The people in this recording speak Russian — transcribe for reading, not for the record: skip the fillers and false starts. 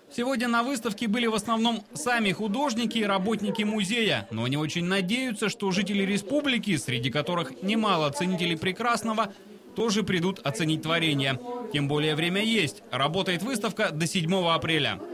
Сегодня на выставке были в основном сами художники и работники музея, но они очень надеются, что жители республики, среди которых немало ценителей прекрасного, тоже придут оценить творение. Тем более время есть. Работает выставка до 7 апреля.